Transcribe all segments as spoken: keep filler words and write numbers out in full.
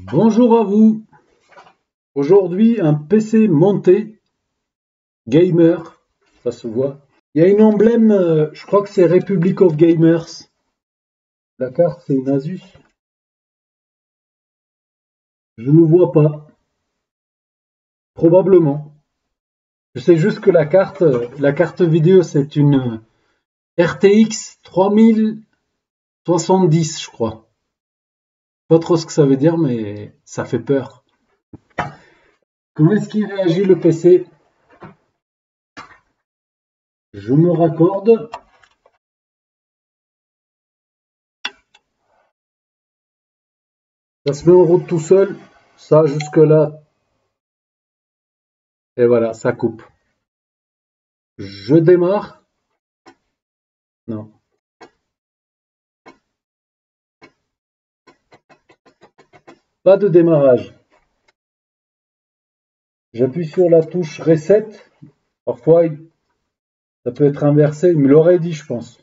Bonjour à vous. Aujourd'hui, un P C monté, gamer, ça se voit. Il y a une emblème, euh, je crois que c'est Republic of Gamers. La carte, c'est une Asus. Je ne vois pas. Probablement. Je sais juste que la carte, euh, la carte vidéo, c'est une R T X trois mille soixante-dix, je crois. Pas trop ce que ça veut dire, mais ça fait peur. Comment est-ce qu'il réagit le P C? Je me raccorde. Ça se met en route tout seul. Ça, jusque-là. Et voilà, ça coupe. Je démarre. Non. Pas de démarrage. J'appuie sur la touche Reset. Parfois, ça peut être inversé. Il me l'aurait dit, je pense.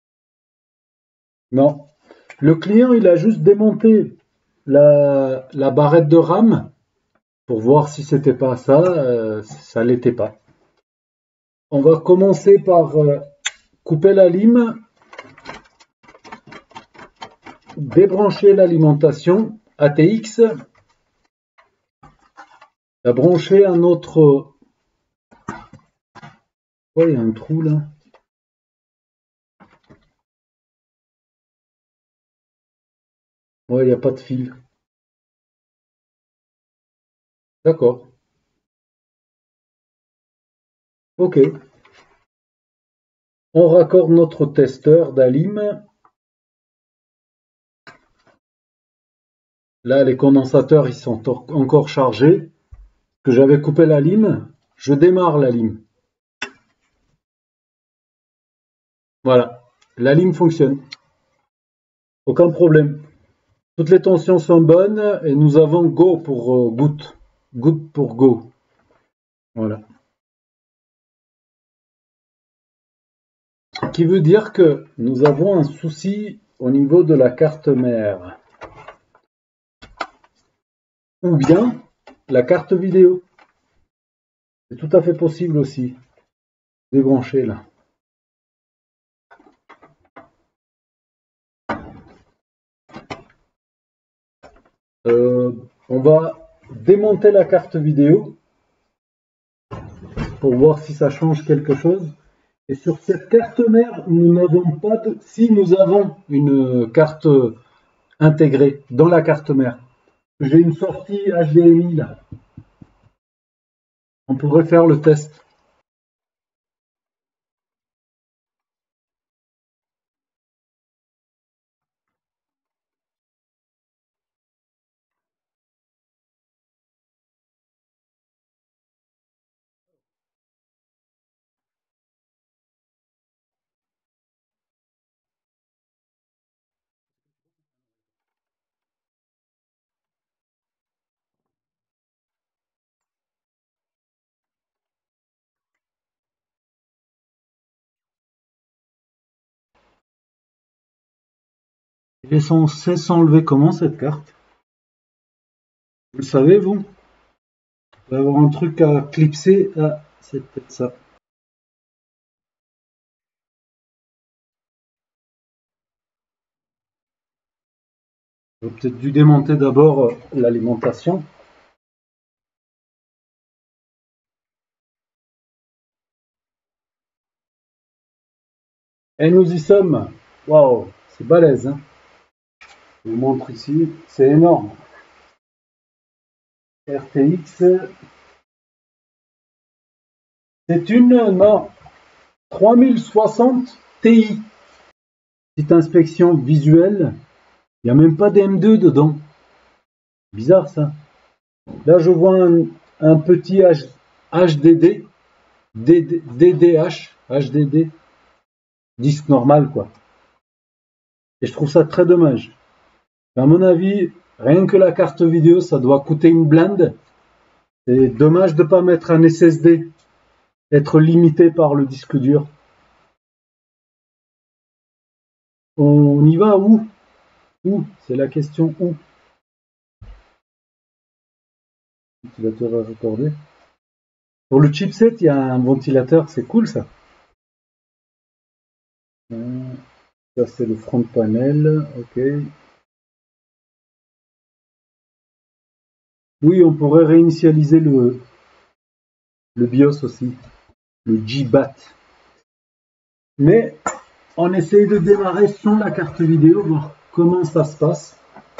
Non. Le client, il a juste démonté la, la barrette de RAM pour voir si c'était pas ça. Euh, ça l'était pas. On va commencer par euh, couper la lime, débrancher l'alimentation A T X, la brancher à notre... Oh, il y a un trou là. Ouais, il n'y a pas de fil. D'accord. Ok. On raccorde notre testeur d'Alim. Là, les condensateurs, ils sont encore chargés. Que j'avais coupé la lime. Je démarre la lime. Voilà. La lime fonctionne. Aucun problème. Toutes les tensions sont bonnes et nous avons go pour euh, goutte. Goutte pour go. Voilà. Ce qui veut dire que nous avons un souci au niveau de la carte mère. Ou bien la carte vidéo. C'est tout à fait possible aussi. Débrancher là. Euh, on va démonter la carte vidéo pour voir si ça change quelque chose. Et sur cette carte mère, nous n'avons pas de... Si nous avons une carte intégrée dans la carte mère, j'ai une sortie H D M I là. On pourrait faire le test. Il est censé s'enlever comment cette carte? Vous le savez vous? Il va y avoir un truc à clipser. Ah, c'est peut-être ça. J'aurais peut-être dû démonter d'abord l'alimentation. Et nous y sommes. Waouh, c'est balèze, hein. Je vous montre ici, c'est énorme. R T X, c'est une non, trois mille soixante Ti. Petite inspection visuelle, il n'y a même pas d'M deux dedans. Bizarre ça. Là je vois un, un petit H, HDD, D D H, H D D, disque normal quoi. Et je trouve ça très dommage. À mon avis, rien que la carte vidéo, ça doit coûter une blinde. C'est dommage de ne pas mettre un S S D, être limité par le disque dur. On y va où? Où? C'est la question où? Ventilateur à raccorder. Pour le chipset, il y a un ventilateur, c'est cool ça. Ça c'est le front panel, ok. Oui, on pourrait réinitialiser le, le BIOS aussi, le G B A T. Mais on essaye de démarrer sans la carte vidéo, voir comment ça se passe.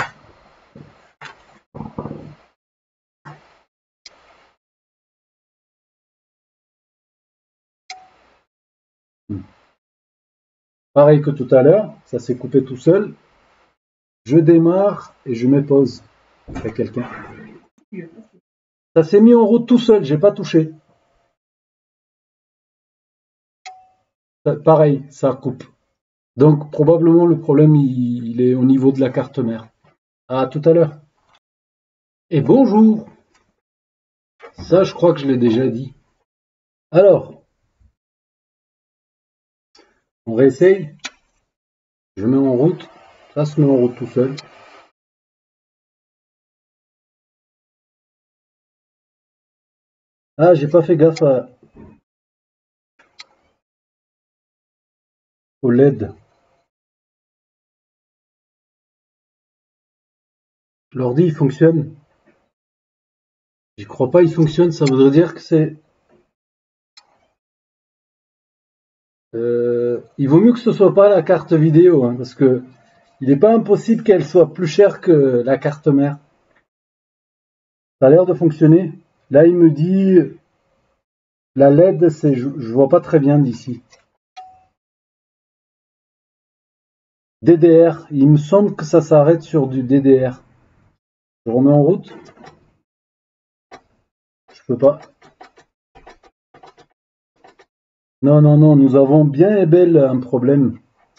Pareil que tout à l'heure, ça s'est coupé tout seul. Je démarre et je mets pause. Il y a quelqu'un. Ça s'est mis en route tout seul, j'ai pas touché. Pareil, ça coupe. Donc probablement le problème il, il est au niveau de la carte mère. À tout à l'heure. Et bonjour. Ça je crois que je l'ai déjà dit. Alors, on réessaye. Je mets en route. Ça se met en route tout seul. Ah, j'ai pas fait gaffe à... au L E D. L'ordi il fonctionne. J'y crois pas, il fonctionne. Ça voudrait dire que c'est... Euh, il vaut mieux que ce soit pas la carte vidéo, hein, parce que il n'est pas impossible qu'elle soit plus chère que la carte mère. Ça a l'air de fonctionner. Là, il me dit la L E D, c'est, je, je vois pas très bien d'ici. D D R, il me semble que ça s'arrête sur du D D R. Je remets en route. Je peux pas. Non, non, non, nous avons bien et belle un problème.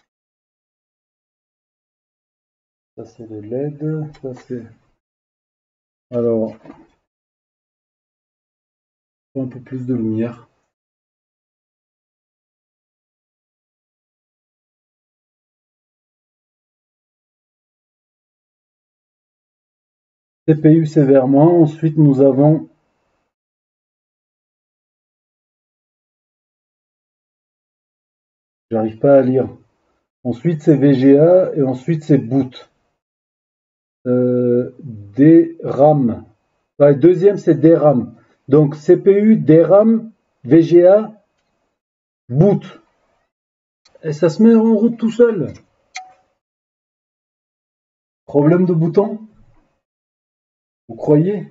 Ça c'est les L E D, ça c'est... Alors, un peu plus de lumière. C P U c'est vers moi, ensuite nous avons... J'arrive pas à lire. Ensuite c'est V G A et ensuite c'est boot. Euh, D RAM. Ouais, deuxième c'est D RAM. Donc C P U, D RAM, V G A, boot. Et ça se met en route tout seul. Problème de bouton? Vous croyez?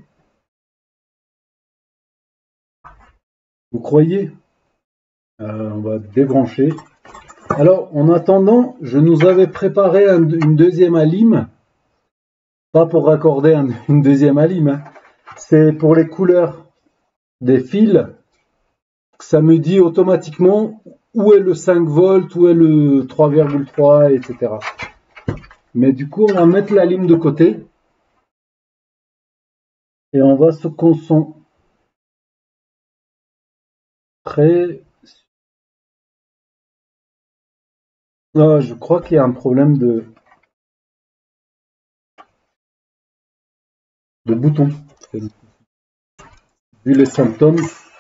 Vous croyez? euh, On va débrancher. Alors, en attendant, je nous avais préparé un, une deuxième alim. Pas pour raccorder un, une deuxième alim. Hein. C'est pour les couleurs des fils. Ça me dit automatiquement où est le cinq volts, où est le trois virgule trois, et cetera. Mais du coup, on va mettre la lime de côté. Et on va se concentrer. Ah, je crois qu'il y a un problème de, de bouton. Vu les symptômes.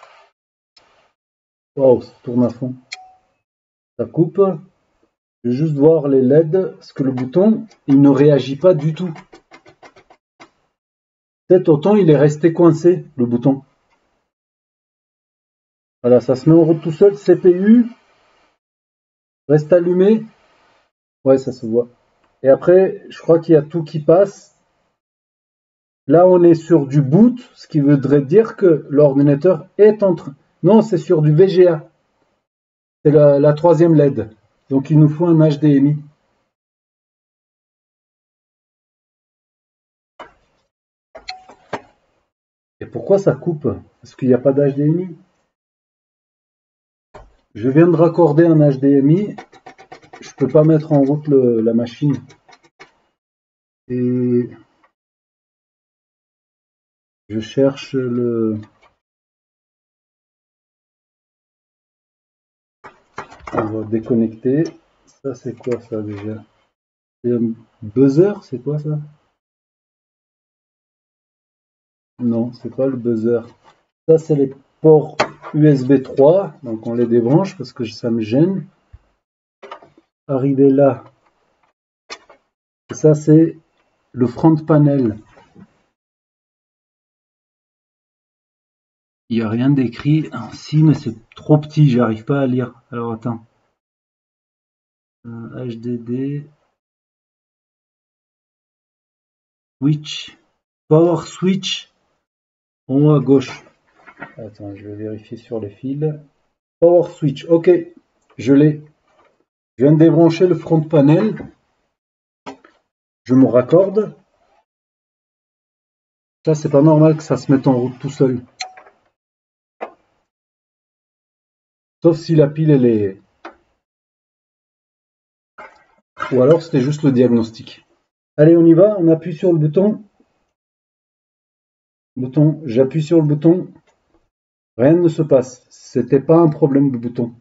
Waouh, ça tourne à fond. Ça coupe. Je vais juste voir les L E D. Parce que le bouton, il ne réagit pas du tout. Peut-être autant il est resté coincé, le bouton. Voilà, ça se met en route tout seul. C P U. Reste allumé. Ouais, ça se voit. Et après, je crois qu'il y a tout qui passe. Là, on est sur du boot, ce qui voudrait dire que l'ordinateur est en train... Non, c'est sur du V G A. C'est la, la troisième L E D. Donc, il nous faut un H D M I. Et pourquoi ça coupe? Parce qu'il n'y a pas d'H D M I. Je viens de raccorder un H D M I. Je ne peux pas mettre en route le, la machine. Et je cherche le... On va déconnecter. Ça, c'est quoi ça déjà? C'est un buzzer? C'est quoi ça? Non, c'est pas le buzzer. Ça, c'est les ports U S B trois. Donc, on les débranche parce que ça me gêne. Arrivé là. Et ça, c'est le front panel. Il n'y a rien d'écrit. Ah, si, mais c'est trop petit, j'arrive pas à lire. Alors, attends. Euh, H D D. Switch. Power switch. En haut à gauche. Attends, je vais vérifier sur les fils. Power switch. Ok, je l'ai. Je viens de débrancher le front panel. Je me raccorde. Ça, c'est pas normal que ça se mette en route tout seul. Sauf si la pile, elle est... Ou alors, c'était juste le diagnostic. Allez, on y va. On appuie sur le bouton. Bouton. J'appuie sur le bouton. Rien ne se passe. C'était pas un problème de bouton.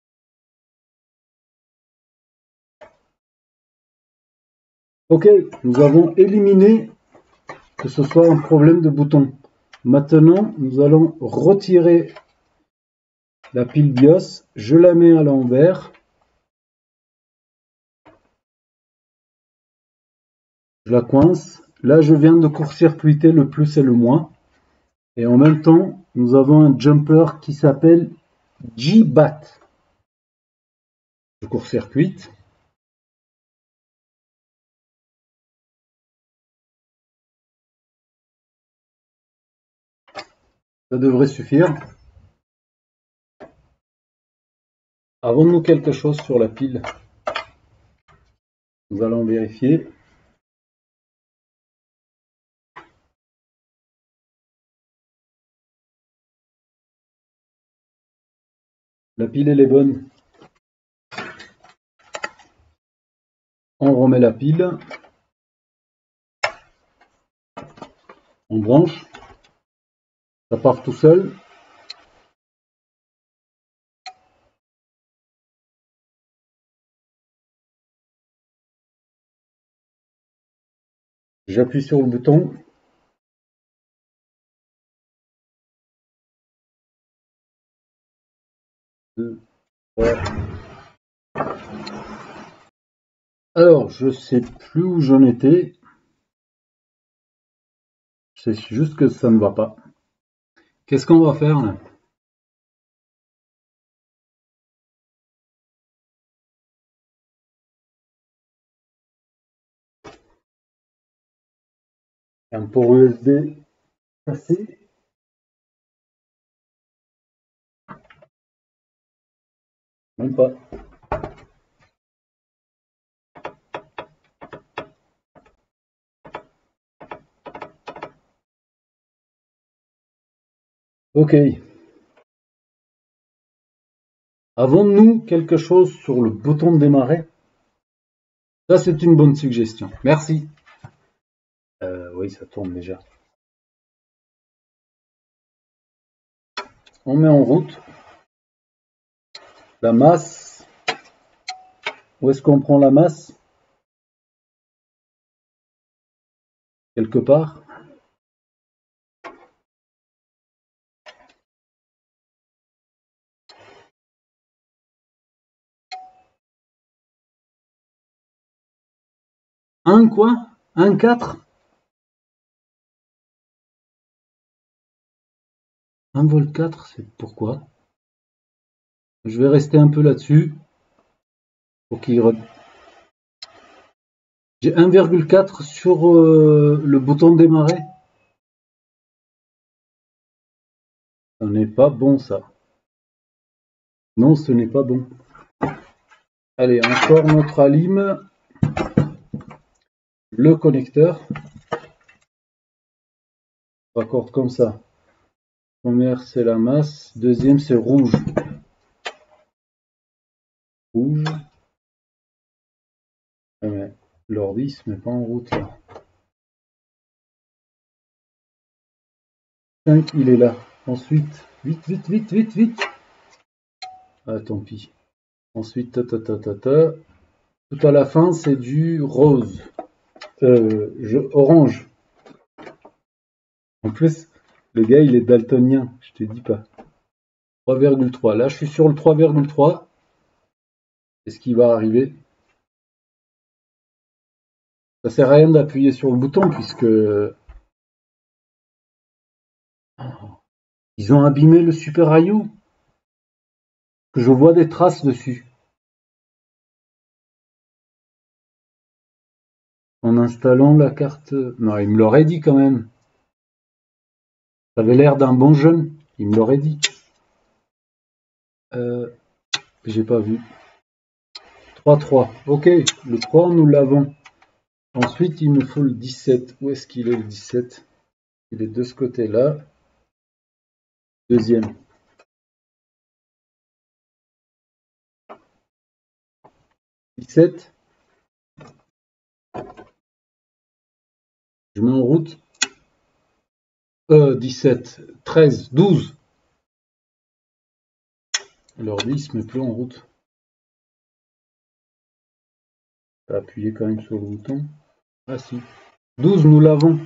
Ok, nous avons éliminé que ce soit un problème de bouton. Maintenant, nous allons retirer la pile BIOS. Je la mets à l'envers. Je la coince. Là, je viens de court-circuiter le plus et le moins. Et en même temps, nous avons un jumper qui s'appelle G B A T. Je court-circuite. Ça devrait suffire. Avons-nous quelque chose sur la pile? Nous allons vérifier. La pile, elle est bonne. On remet la pile. On branche. Ça part tout seul. J'appuie sur le bouton. Deux, trois. Alors, je sais plus où j'en étais. C'est juste que ça ne va pas. Qu'est-ce qu'on va faire là? Un port U S B cassé. Même pas. Ok. Avons-nous quelque chose sur le bouton de démarrer? Ça, c'est une bonne suggestion. Merci. Euh, oui, ça tourne déjà. On met en route. La masse. Où est-ce qu'on prend la masse? Quelque part. Un quoi? Un quatre? un volt quatre, c'est pourquoi? Je vais rester un peu là-dessus. Pour qu'il re... J'ai un virgule quatre sur euh, le bouton de démarrer. Ce n'est pas bon ça. Non, ce n'est pas bon. Allez, encore notre alime. Le connecteur. On raccorde comme ça. Première, c'est la masse. Deuxième, c'est rouge. Rouge. Ah, mais l'ordi se met pas en route là. cinq, il est là. Ensuite, vite, vite, vite, vite, vite. Ah, tant pis. Ensuite, ta, ta, ta, ta, ta. Tout à la fin, c'est du rose. Euh, je, orange. En plus, le gars, il est daltonien, je te dis pas. trois virgule trois. Là, je suis sur le trois virgule trois. Est-ce qu'il va arriver? Ça sert à rien d'appuyer sur le bouton puisque ils ont abîmé le Super I O. Que je vois des traces dessus. En installant la carte... Non, il me l'aurait dit quand même. Ça avait l'air d'un bon jeune. Il me l'aurait dit. Euh, j'ai pas vu. trois trois. Ok, le trois, nous l'avons. Ensuite, il nous faut le dix-sept. Où est-ce qu'il est le dix-sept? Il est de ce côté-là. Deuxième. dix-sept. Je mets en route. Euh, dix-sept. treize. douze. L'ordi, il se met plus en route. Je vais appuyer quand même sur le bouton. Ah si. douze, nous l'avons.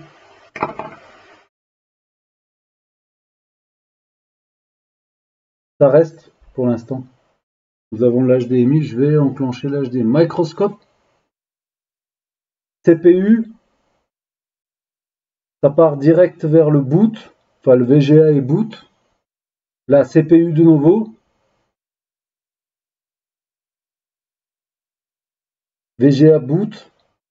Ça reste pour l'instant. Nous avons l'H D M I. Je vais enclencher l'H D M I. Microscope. C P U. Ça part direct vers le boot. Enfin, le V G A et boot. La C P U de nouveau. V G A boot.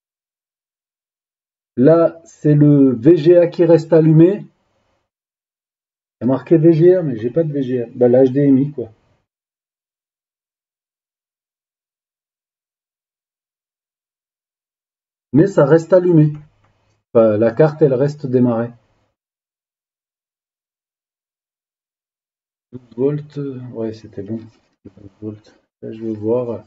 Là, c'est le V G A qui reste allumé. Il y a marqué V G A, mais j'ai pas de V G A. Bah, l'H D M I, quoi. Mais ça reste allumé. Enfin, la carte, elle reste démarrée. douze volts. Ouais, c'était bon. douze volts. Là, je vais voir.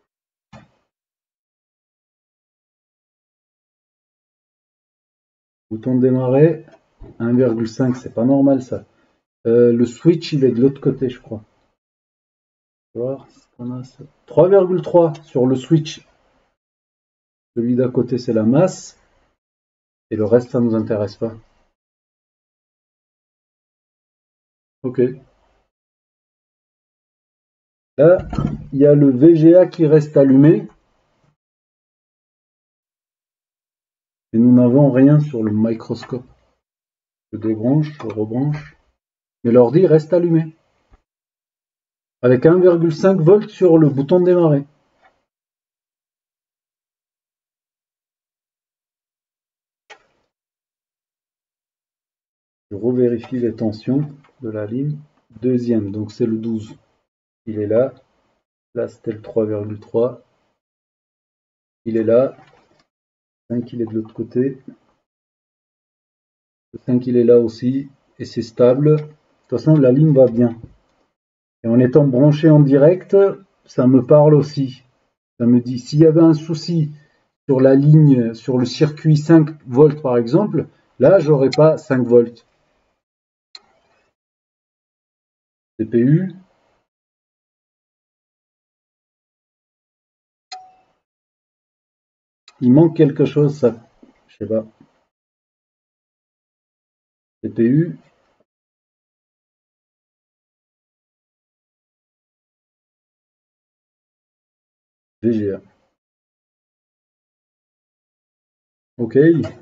Bouton de démarrer. un virgule cinq, c'est pas normal, ça. Euh, le switch, il est de l'autre côté, je crois. Voir ce qu'on a. trois virgule trois sur le switch. Celui d'à côté, c'est la masse. Et le reste, ça ne nous intéresse pas. Ok. Là, il y a le V G A qui reste allumé. Et nous n'avons rien sur le microscope. Je débranche, je rebranche. Mais l'ordi reste allumé. Avec un virgule cinq volts sur le bouton de démarrer. Je revérifie les tensions de la ligne. Deuxième, donc c'est le douze. Il est là. Là, c'était le trois virgule trois. Il est là. cinq, il est de l'autre côté. Le cinq, il est là aussi. Et c'est stable. De toute façon, la ligne va bien. Et en étant branché en direct, ça me parle aussi. Ça me dit, s'il y avait un souci sur la ligne, sur le circuit cinq volts par exemple, là, j'aurais pas cinq volts. C P U. Il manque quelque chose, ça. Je sais pas. C P U. V G A. Ok.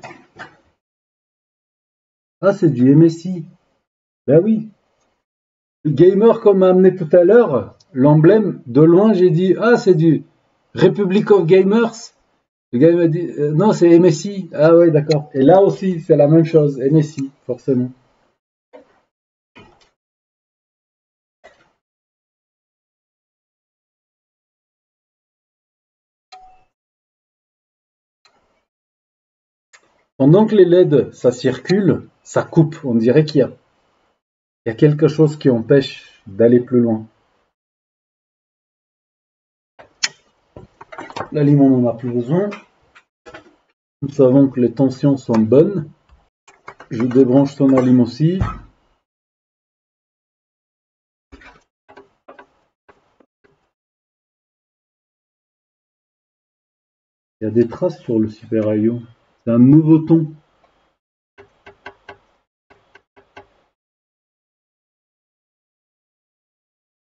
Ah, c'est du M S I. Ben oui. Le gamer qu'on m'a amené tout à l'heure, l'emblème, de loin, j'ai dit, ah, c'est du Republic of Gamers. Le gars m'a dit, euh, non, c'est M S I. Ah ouais, d'accord. Et là aussi, c'est la même chose, M S I, forcément. Pendant que les L E D, ça circule, ça coupe. On dirait qu'il y a, il y a quelque chose qui empêche d'aller plus loin. La lime, on n'en a plus besoin. Nous savons que les tensions sont bonnes. Je débranche son alim aussi. Il y a des traces sur le Super I O. C'est un nouveau ton.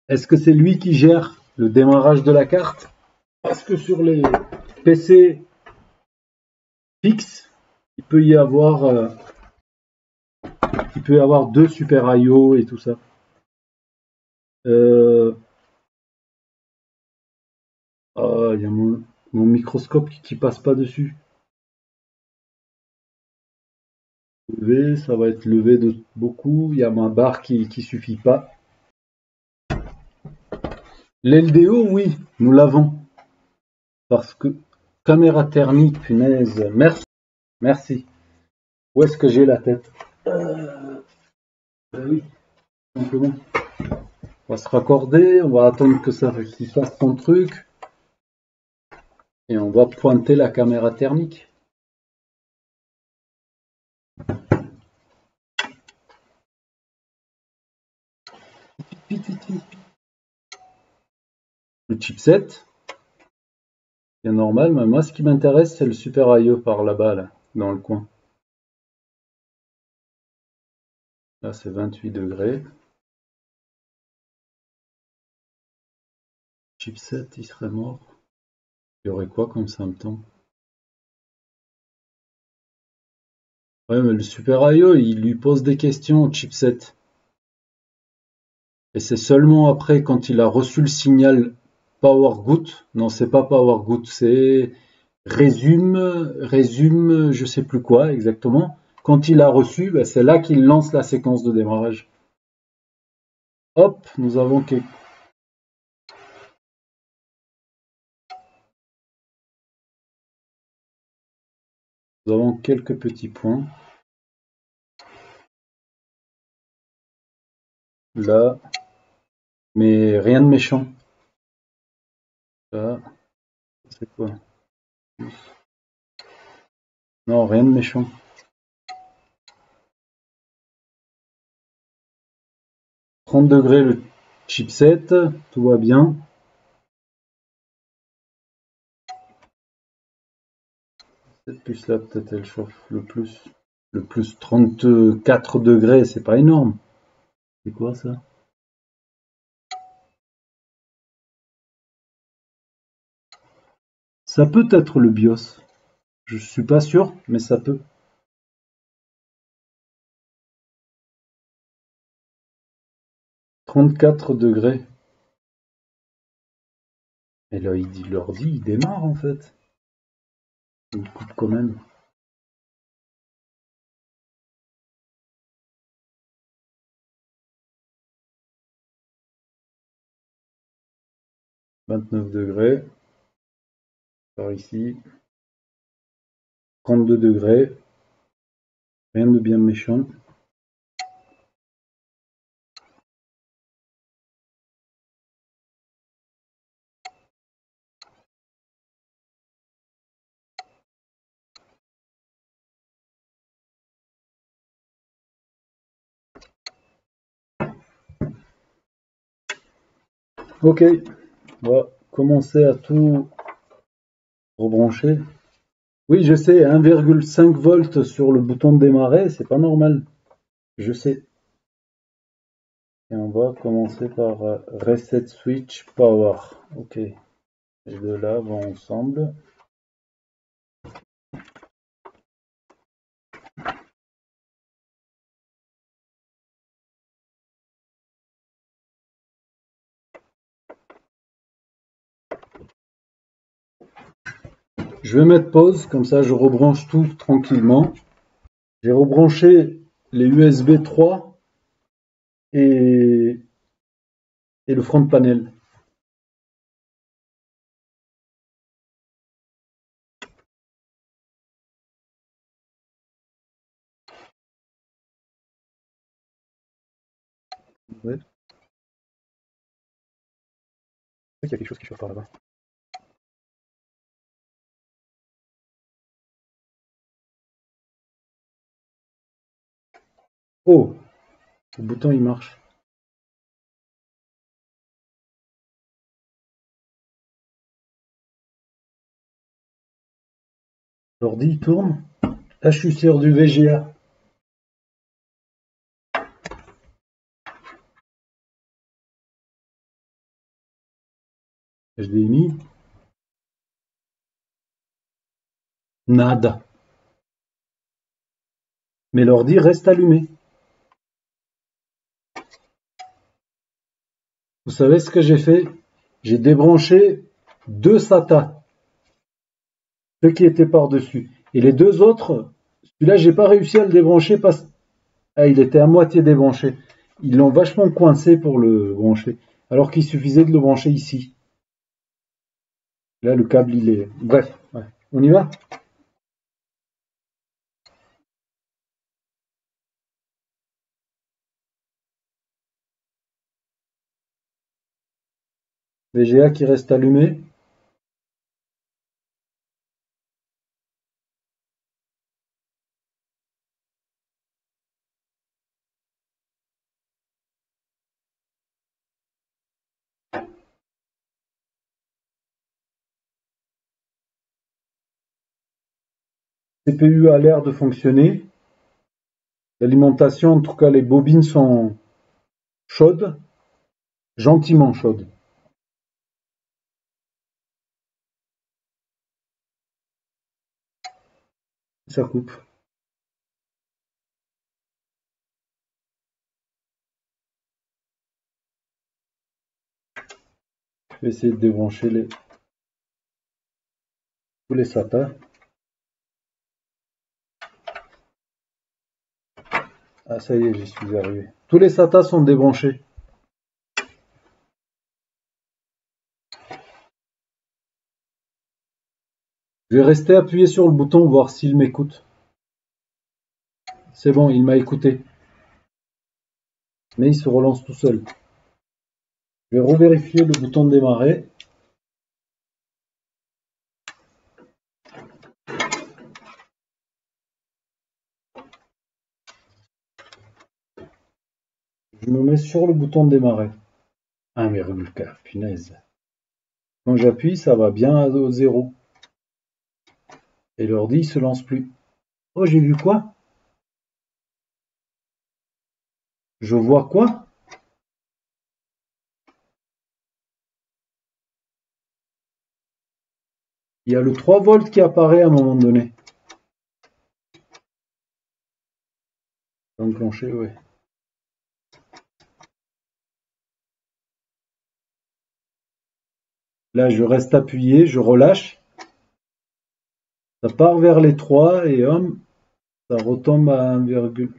Est-ce que c'est lui qui gère le démarrage de la carte? Parce que sur les P C fixes, il peut y avoir, euh, il peut y avoir deux Super I O et tout ça. Euh, ah, il y a mon, mon microscope qui, qui passe pas dessus. Levé, ça va être levé de beaucoup. Il y a ma barre qui qui suffit pas. L'L D O, oui, nous l'avons. Parce que caméra thermique, punaise. Merci, merci. Où est-ce que j'ai la tête? euh, ben oui, simplement. On va se raccorder, on va attendre que ça qu'il fasse son truc. Et on va pointer la caméra thermique. Vite, vite, vite. Le chipset, c'est normal, mais moi ce qui m'intéresse c'est le Super I O par là-bas, là, dans le coin. Là c'est vingt-huit degrés. Chipset, il serait mort. Il y aurait quoi comme symptôme? Ouais, mais le Super I O, il lui pose des questions au chipset. Et c'est seulement après, quand il a reçu le signal PowerGood, non, c'est pas PowerGood, c'est résume, résume, je sais plus quoi exactement. Quand il a reçu, ben, c'est là qu'il lance la séquence de démarrage. Hop, nous avons quelques... Nous avons quelques petits points. Là, mais rien de méchant. Là, c'est quoi? Non, rien de méchant. trente degrés le chipset, tout va bien. Cette puce là, peut-être elle chauffe le plus. Le plus trente-quatre degrés, c'est pas énorme. C'est quoi ça? Ça peut être le BIOS. Je suis pas sûr, mais ça peut. trente-quatre degrés. Et là, il dit l'ordi, il démarre en fait. Il coupe quand même. vingt-neuf degrés. Par ici. trente-deux degrés. Rien de bien méchant. Ok, on va commencer à tout rebrancher. Oui, je sais, un virgule cinq volts sur le bouton de démarrer, c'est pas normal. Je sais. Et on va commencer par euh, Reset Switch Power. Ok. Les deux là vont ensemble. Je vais mettre pause, comme ça je rebranche tout tranquillement. J'ai rebranché les U S B trois et, et le front panel. Ouais. Il y a quelque chose qui chauffe par là-bas. Oh, le bouton il marche. L'ordi il tourne. Là je suis sur du V G A. H D M I. Nada. Mais l'ordi reste allumé. Vous savez ce que j'ai fait? J'ai débranché deux SATA, ceux qui étaient par-dessus. Et les deux autres, celui-là, j'ai pas réussi à le débrancher parce qu'il était à moitié débranché. Ils l'ont vachement coincé pour le brancher, alors qu'il suffisait de le brancher ici. Là, le câble, il est... Bref, ouais. On y va? V G A qui reste allumé. C P U a l'air de fonctionner. L'alimentation, en tout cas les bobines sont chaudes, gentiment chaudes. Ça coupe. Je vais essayer de débrancher les... tous les SATA. Ah ça y est, j'y suis arrivé. Tous les SATA sont débranchés. Je vais rester appuyé sur le bouton, voir s'il m'écoute. C'est bon, il m'a écouté. Mais il se relance tout seul. Je vais revérifier le bouton de démarrer. Je me mets sur le bouton de démarrer. un virgule quatre, punaise. Quand j'appuie, ça va bien au zéro. Et l'ordi se lance plus. Oh, j'ai vu quoi? Je vois quoi? Il y a le trois volts qui apparaît à un moment donné. Enclenché, ouais. Là, je reste appuyé, je relâche. Ça part vers les trois et hum, ça retombe à un virgule.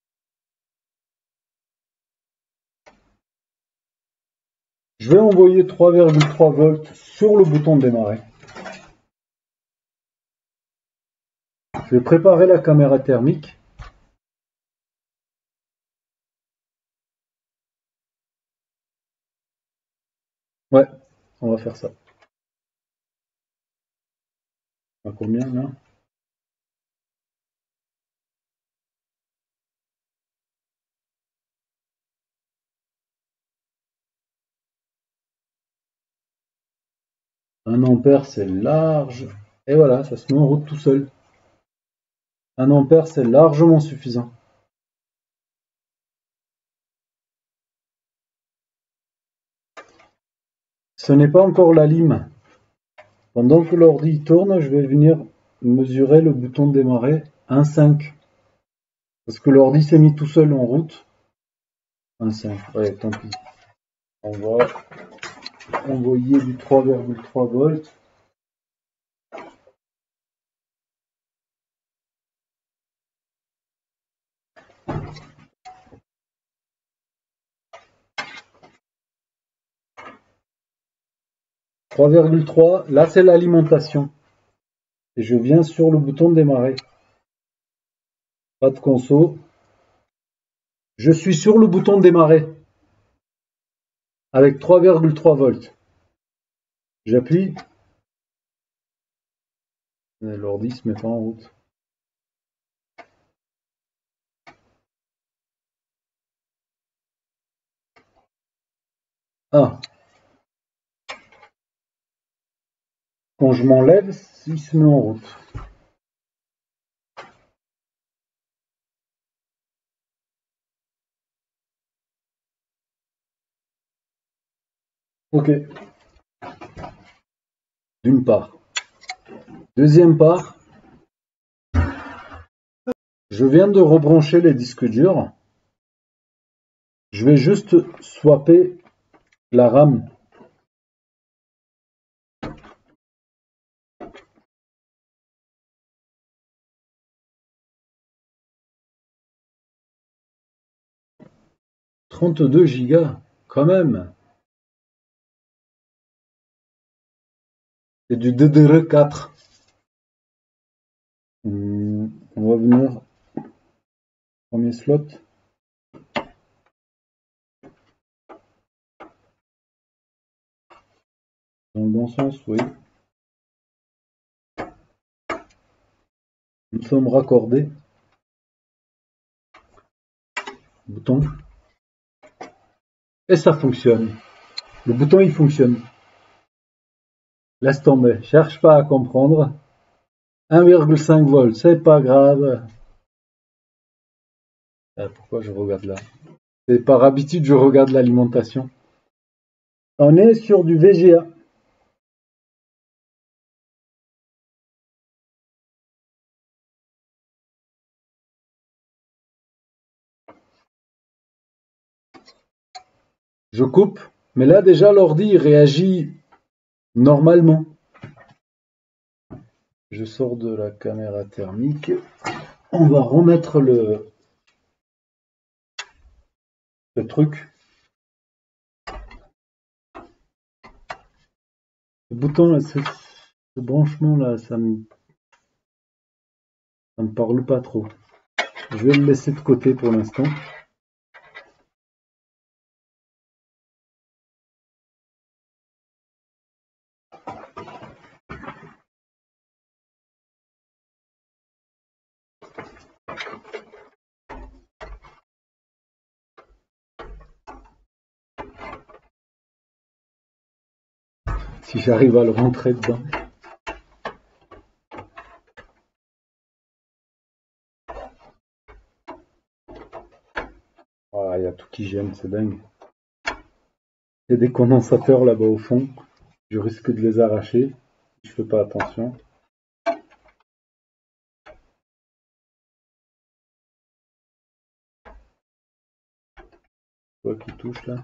Je vais envoyer trois virgule trois volts sur le bouton de démarrer. Je vais préparer la caméra thermique. Ouais, on va faire ça. À combien là? un ampère c'est large. Et voilà, ça se met en route tout seul. un ampère c'est largement suffisant. Ce n'est pas encore la lime. Pendant que l'ordi tourne, je vais venir mesurer le bouton de démarrer un virgule cinq. Parce que l'ordi s'est mis tout seul en route. un virgule cinq, ouais, tant pis. On va envoyer du trois virgule trois volts. trois virgule trois, là c'est l'alimentation. Et je viens sur le bouton de démarrer. Pas de conso. Je suis sur le bouton de démarrer. Avec trois virgule trois volts. J'appuie. L'ordi se met pas en route. Ah. Quand je m'enlève, il se met en route. Ok. d'une part. Deuxième part, je viens de rebrancher les disques durs. Je vais juste swapper la RAM. trente-deux gigas, quand même. C'est du D D R quatre. Hum, on va venir. Premier slot. Dans le bon sens, oui. Nous sommes raccordés. Bouton. Et ça fonctionne. Le bouton, il fonctionne. Laisse tomber. Cherche pas à comprendre. un virgule cinq volts, c'est pas grave. Ah, pourquoi je regarde là? C'est par habitude, je regarde l'alimentation. On est sur du V G A. Je coupe, mais là déjà l'ordi réagit normalement. Je sors de la caméra thermique. On va remettre le, le truc. Le bouton, là, ce, ce branchement là, ça me, ça me parle pas trop. Je vais le laisser de côté pour l'instant. Si j'arrive à le rentrer dedans. Ah, il y a tout qui gêne, c'est dingue. Il y a des condensateurs là-bas au fond. Je risque de les arracher si je fais pas attention. Quoi qui touche là?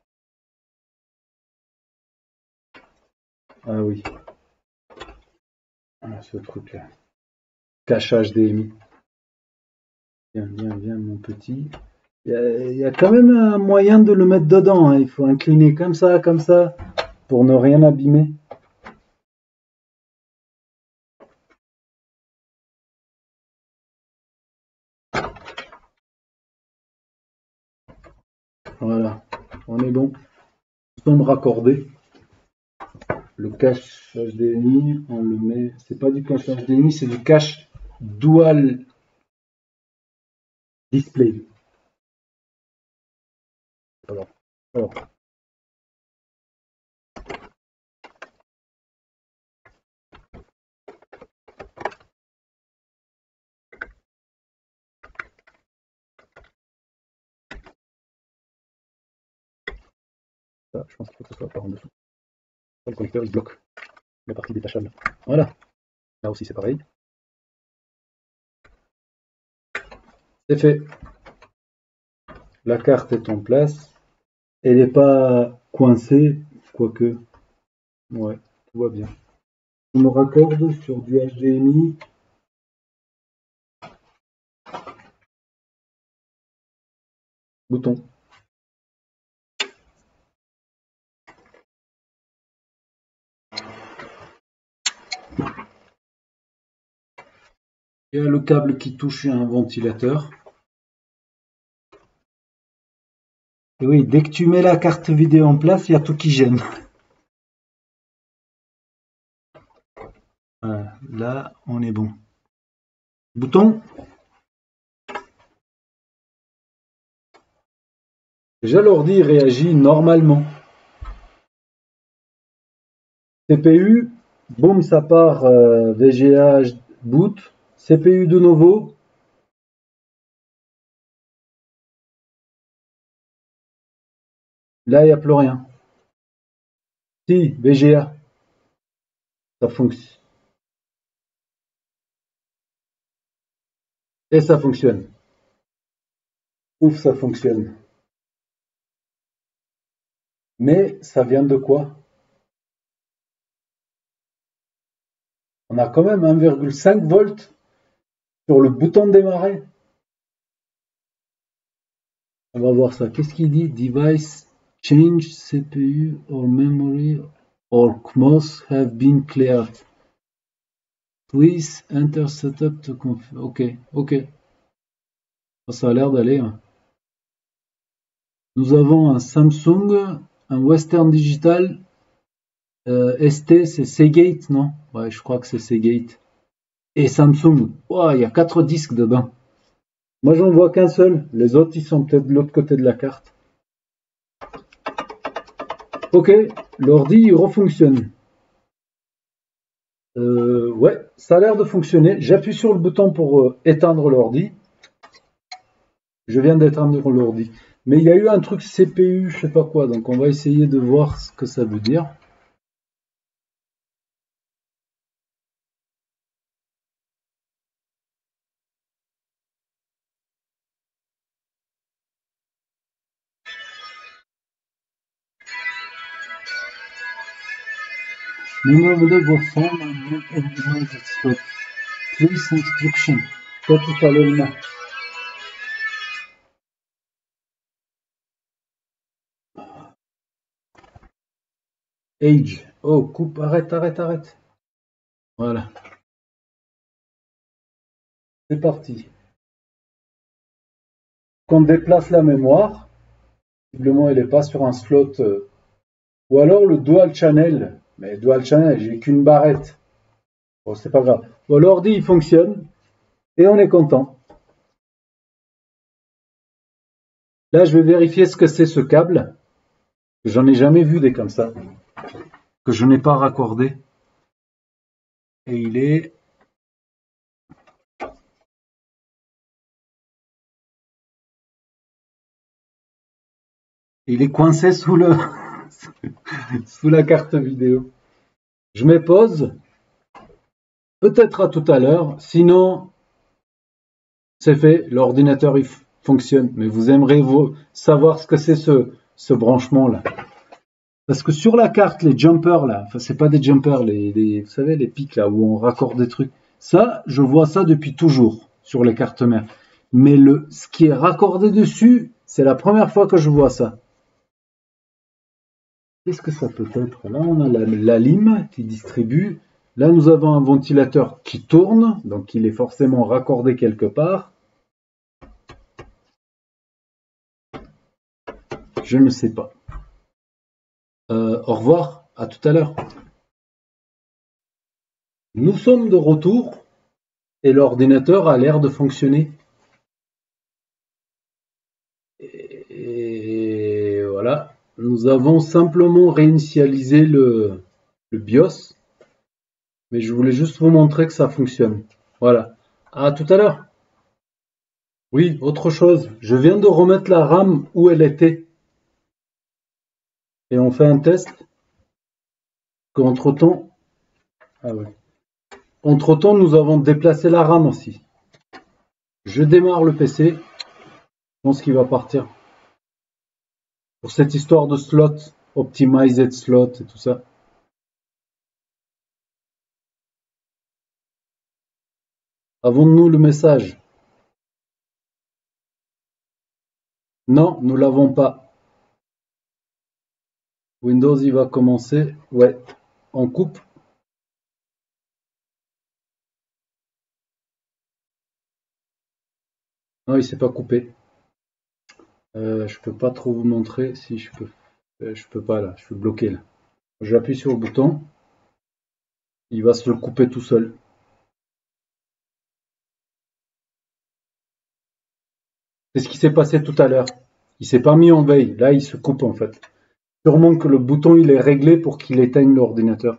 Ah oui. Ah, ce truc là. Cache H D M I. Viens, viens, viens mon petit. Il y, a, il y a quand même un moyen de le mettre dedans. Hein. Il faut incliner comme ça, comme ça, pour ne rien abîmer. Voilà, on est bon. Nous sommes raccordés. Le cache H D M I, on le met. C'est pas du cache H D M I, c'est du cache Dual Display. Alors, alors. Ça, je pense qu'il faut que ce soit par en dessous. Le connecteur il bloque la partie détachable. Voilà. Là aussi c'est pareil. C'est fait. La carte est en place. Elle n'est pas coincée, quoique. Ouais, tout va bien. Je me raccorde sur du H D M I. Bouton. Il y a le câble qui touche un ventilateur. Et oui, dès que tu mets la carte vidéo en place, il y a tout qui gêne. Voilà, là, on est bon. Bouton. Déjà, l'ordi réagit normalement. C P U, boum, ça part euh, V G A boot. C P U de nouveau. Là, il n'y a plus rien. Si, V G A. Ça fonctionne. Et ça fonctionne. Ouf, ça fonctionne. Mais ça vient de quoi? On a quand même un virgule cinq volts sur le bouton démarrer. On va voir ça. Qu'est-ce qu'il dit? Device change C P U or memory or C M O S have been cleared. Please enter setup to confirm. Ok, ok. Ça a l'air d'aller. Hein. Nous avons un Samsung, un Western Digital, euh, S T, c'est Seagate, non? Ouais, je crois que c'est Seagate. Et Samsung. Oh, il y a quatre disques dedans. Moi, j'en vois qu'un seul. Les autres, ils sont peut-être de l'autre côté de la carte. Ok, l'ordi, il refonctionne. Euh, ouais, ça a l'air de fonctionner. J'appuie sur le bouton pour euh, éteindre l'ordi. Je viens d'éteindre l'ordi. Mais il y a eu un truc C P U, je sais pas quoi. Donc, on va essayer de voir ce que ça veut dire. Memory model was found and not optimized slot. Please instruction. Toi, tout à l'heure. Age. Oh, coupe, arrête, arrête, arrête. Voilà. C'est parti. Qu'on déplace la mémoire. Visiblement, elle n'est pas sur un slot. Euh, ou alors le dual channel. Mais dual channel, j'ai qu'une barrette. Bon, c'est pas grave. Bon, l'ordi, il fonctionne. Et on est content. Là, je vais vérifier ce que c'est ce câble. J'en ai jamais vu des comme ça. Que je n'ai pas raccordé. Et il est... Il est coincé sous le... sous la carte vidéo. Je mets pause. Peut-être à tout à l'heure. Sinon, c'est fait. L'ordinateur, il fonctionne. Mais vous aimeriez vous savoir ce que c'est ce, ce branchement-là. Parce que sur la carte, les jumpers, là, enfin, c'est pas des jumpers, les, les, vous savez, les pics, là, où on raccorde des trucs. Ça, je vois ça depuis toujours sur les cartes mères. Mais le, ce qui est raccordé dessus, c'est la première fois que je vois ça. Qu'est-ce que ça peut être? Là, on a la, la lime qui distribue. Là, nous avons un ventilateur qui tourne, donc il est forcément raccordé quelque part. Je ne sais pas. Euh, au revoir, à tout à l'heure. Nous sommes de retour et l'ordinateur a l'air de fonctionner. Et, et voilà, nous avons simplement réinitialisé le, le BIOS. Mais je voulais juste vous montrer que ça fonctionne. Voilà. À tout à l'heure. Oui, autre chose. Je viens de remettre la RAM où elle était. Et on fait un test. Qu'entre-temps... Ah ouais. Entre-temps, nous avons déplacé la RAM aussi. Je démarre le P C. Je pense qu'il va partir. Pour cette histoire de slot, optimized slot et tout ça. Avons-nous le message? Non, nous l'avons pas. Windows, il va commencer. Ouais, on coupe. Non, il s'est pas coupé. Euh, je peux pas trop vous montrer. Si je peux, euh, je peux pas là. Je suis bloqué là. J'appuie sur le bouton. Il va se le couper tout seul. C'est ce qui s'est passé tout à l'heure. Il s'est pas mis en veille. Là, il se coupe en fait. Sûrement que le bouton il est réglé pour qu'il éteigne l'ordinateur.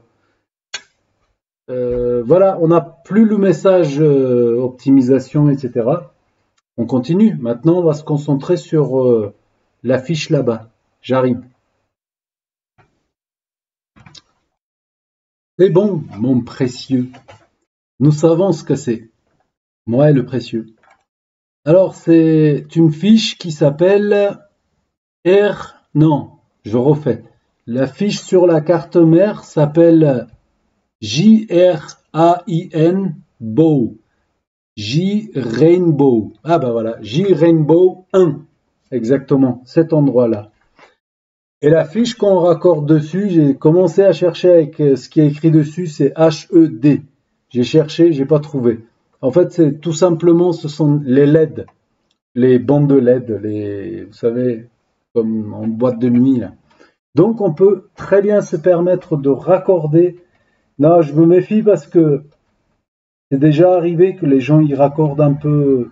Euh, voilà, on n'a plus le message euh, optimisation, et cetera. On continue. Maintenant, on va se concentrer sur euh, l'affiche là-bas. J'arrive. C'est bon, mon précieux. Nous savons ce que c'est. Moi, le précieux. Alors, c'est une fiche qui s'appelle R... Non, je refais. La fiche sur la carte mère s'appelle J R A I N Bow. J Rainbow. Ah ben voilà, J Rainbow un. Exactement, cet endroit-là. Et la fiche qu'on raccorde dessus, j'ai commencé à chercher avec ce qui est écrit dessus, c'est H E D. J'ai cherché, j'ai pas trouvé. En fait, c'est tout simplement, ce sont les L E D, les bandes de L E D, les, vous savez, comme en boîte de nuit là. Donc, on peut très bien se permettre de raccorder. Non, je me méfie parce que c'est déjà arrivé que les gens y raccordent un peu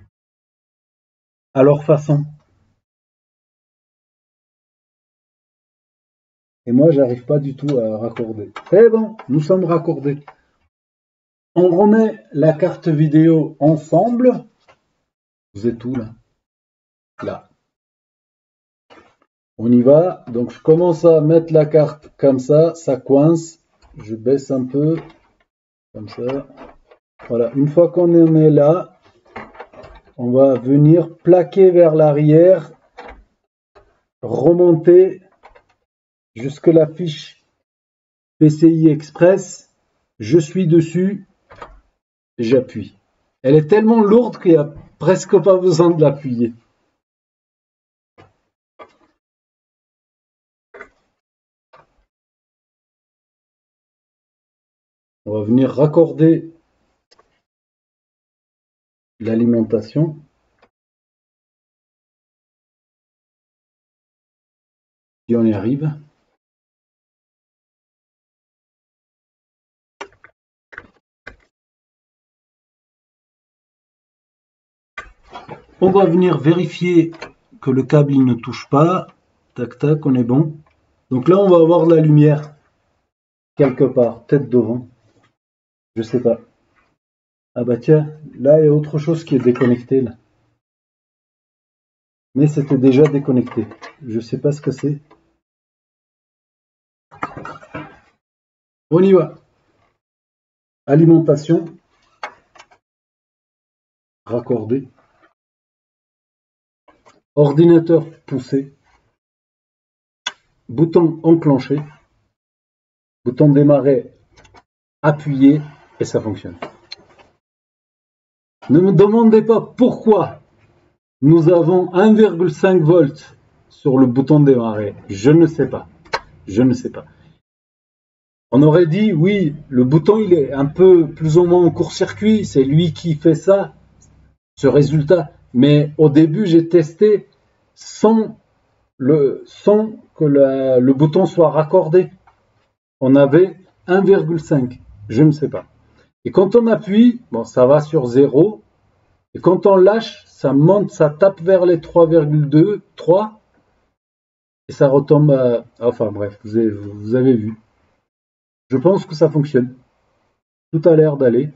à leur façon. Et moi, j'arrive pas du tout à raccorder. Eh bon, nous sommes raccordés. On remet la carte vidéo ensemble. Vous êtes où là? Là. On y va. Donc je commence à mettre la carte comme ça. Ça coince. Je baisse un peu. Comme ça. Voilà. Une fois qu'on en est là, on va venir plaquer vers l'arrière. Remonter jusque la fiche P C I Express. Je suis dessus. J'appuie. Elle est tellement lourde qu'il n'y a presque pas besoin de l'appuyer. On va venir raccorder l'alimentation. Et on y arrive. On va venir vérifier que le câble il ne touche pas. Tac tac, on est bon. Donc là on va avoir de la lumière quelque part, peut-être devant. Je sais pas. Ah bah tiens, là il y a autre chose qui est déconnecté là. Mais c'était déjà déconnecté. Je sais pas ce que c'est. On y va. Alimentation. Raccordé. Ordinateur poussé. Bouton enclenché. Bouton démarrer appuyé et ça fonctionne. Ne me demandez pas pourquoi nous avons un virgule cinq volts sur le bouton démarrer. Je ne sais pas. Je ne sais pas. On aurait dit, oui, le bouton il est un peu plus ou moins en court-circuit, c'est lui qui fait ça, ce résultat. Mais au début, j'ai testé sans, le, sans que la, le bouton soit raccordé. On avait un virgule cinq, je ne sais pas. Et quand on appuie, bon, ça va sur zéro. Et quand on lâche, ça monte, ça tape vers les trois virgule deux, trois. Et ça retombe à... Enfin bref, vous avez, vous avez vu. Je pense que ça fonctionne. Tout a l'air d'aller.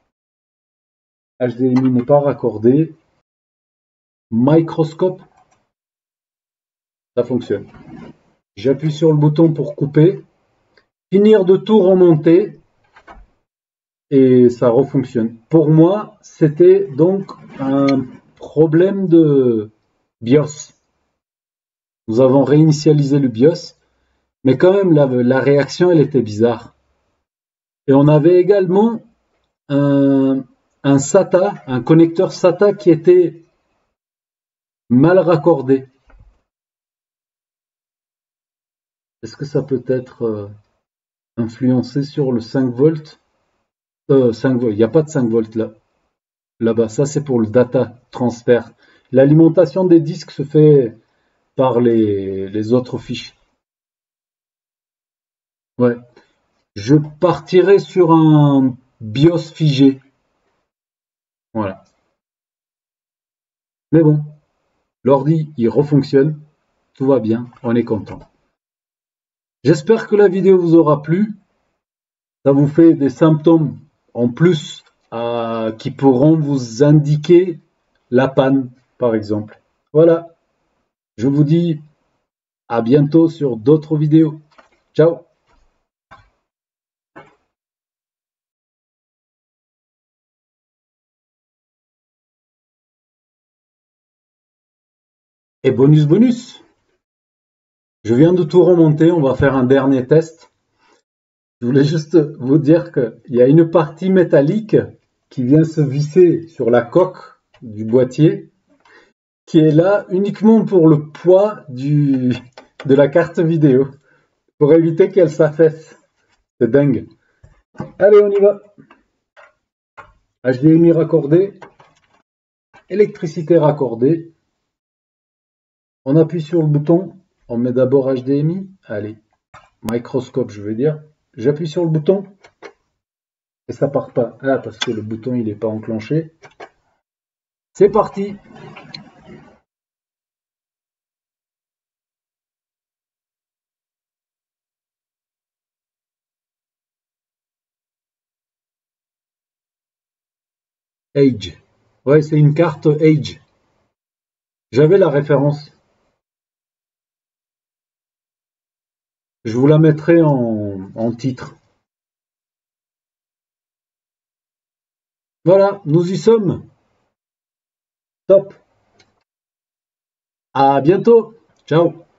H D M I n'est pas raccordé. Microscope. Ça fonctionne. J'appuie sur le bouton pour couper. Finir de tout remonter. Et ça refonctionne. Pour moi, c'était donc un problème de BIOS. Nous avons réinitialisé le BIOS. Mais quand même, la, la réaction, elle était bizarre. Et on avait également un, un SATA, un connecteur SATA qui était mal raccordé. Est-ce que ça peut être euh, influencé sur le cinq volts euh, cinq volts, il n'y a pas de cinq volts là. Là-bas, ça c'est pour le data transfert. L'alimentation des disques se fait par les, les autres fiches. Ouais. Je partirai sur un BIOS figé. Voilà. Mais bon, l'ordi, il refonctionne. Tout va bien, on est content. J'espère que la vidéo vous aura plu. Ça vous fait des symptômes en plus euh, qui pourront vous indiquer la panne, par exemple. Voilà. Je vous dis à bientôt sur d'autres vidéos. Ciao! Et bonus bonus, je viens de tout remonter, on va faire un dernier test. Je voulais juste vous dire qu'il y a une partie métallique qui vient se visser sur la coque du boîtier, qui est là uniquement pour le poids du, de la carte vidéo, pour éviter qu'elle s'affaisse. C'est dingue. Allez, on y va. H D M I raccordé, électricité raccordée. On appuie sur le bouton, on met d'abord H D M I. Allez, microscope, je veux dire. J'appuie sur le bouton et ça part pas. Ah, parce que le bouton il n'est pas enclenché. C'est parti. Age. Ouais, c'est une carte Age. J'avais la référence. Je vous la mettrai en, en titre. Voilà, nous y sommes. Top. À bientôt. Ciao.